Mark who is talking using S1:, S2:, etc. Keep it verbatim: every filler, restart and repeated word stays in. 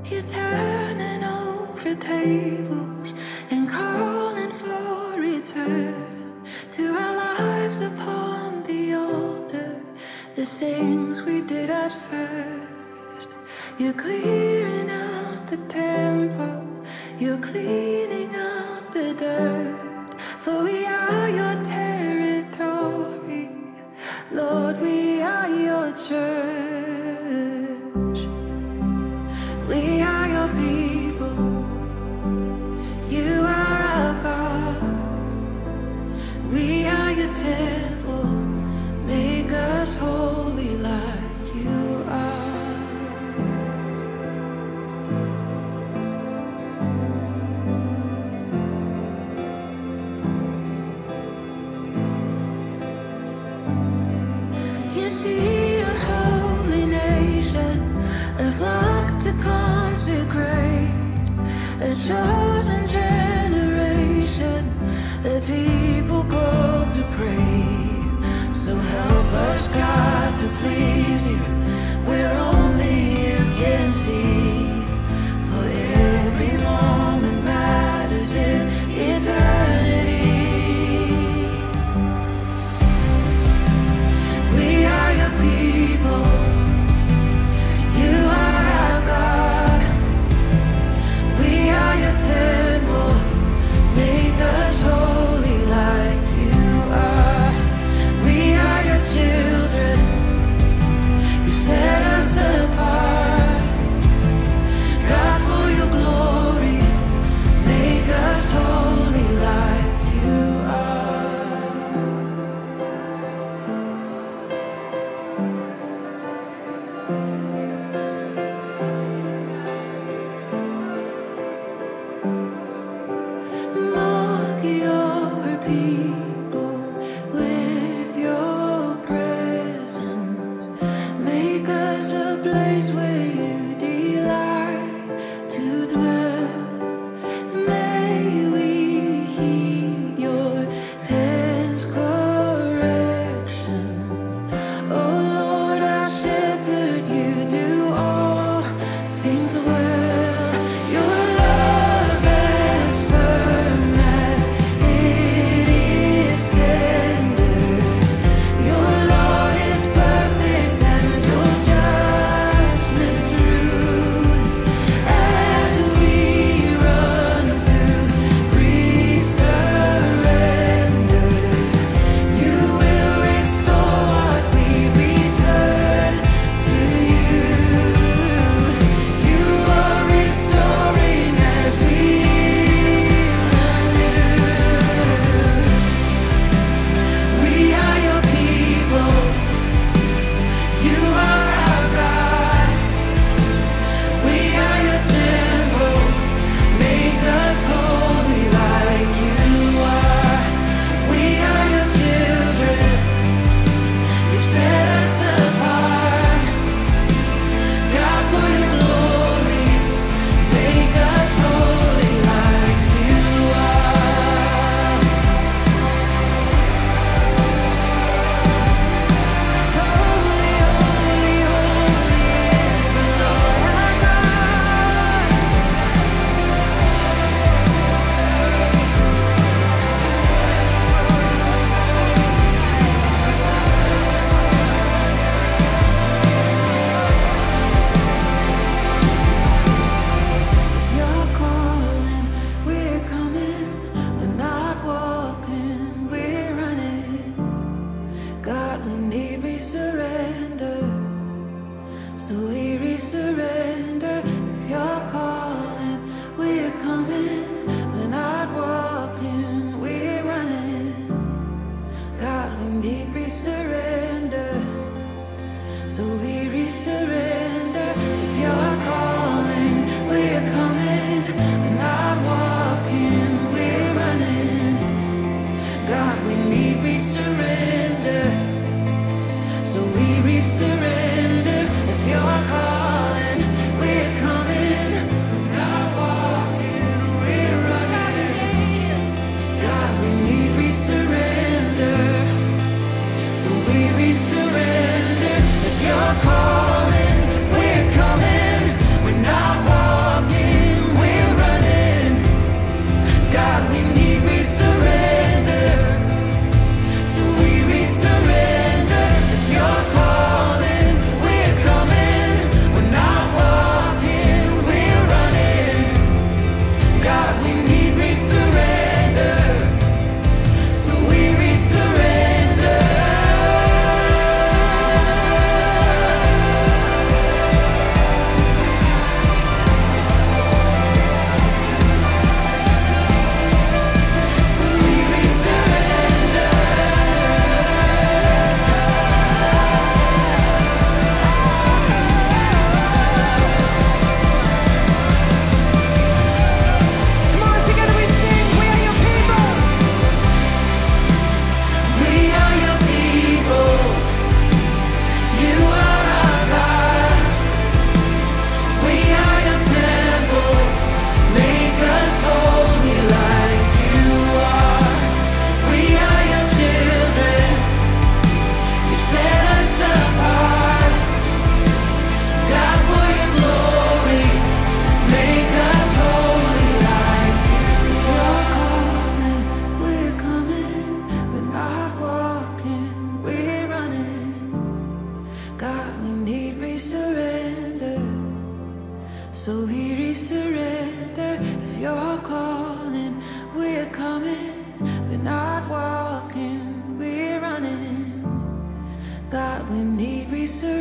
S1: You're turning over tables and calling for return to our lives upon the altar, the things we did at first. You're clearing out the temple, you're cleaning out the dirt, for we are your territory, Lord, we are your church. We are your people, you are our God. We are your temple, make us holy like you are. You see a holy nation, a flock to consecrate, a chosen generation, a people called to pray. So help us, God, to please you where only you can see. For every moment matters in eternity. We are your people, you are our God. We are your temple, make us holy like you are. We are your children, you set us apart. God, for your glory, make us holy like you are. Mark your people with your presence, make us a place where you delight to dwell. May we heed your hands correction. Oh Lord, our shepherd, you do all things well. Your love as firm as it is tender. Your law is perfect and your judgment's true. As we run to resurrender, you will restore what we return to you. You are restoring as we yield anew. We are your people, you are our God. We are your temple, make us holy like you are. We are your children, you set us apart. God, for your glory, make us holy like you are. Holy, holy, holy is the Lord our God. If you're calling, we're coming. We're not walking, we're running. God, we need resurrender, so we resurrender. If you're calling, we're coming. We're not walking, we're running. God, we need resurrender, so we resurrender. If you're calling, we're coming. We're not walking, we're running. God, we need resurrender, so we resurrender. If you're calling, we're coming. We're not walking, we're running. God, we need resurrender, so we resurrender. If you're calling, we need resurrender.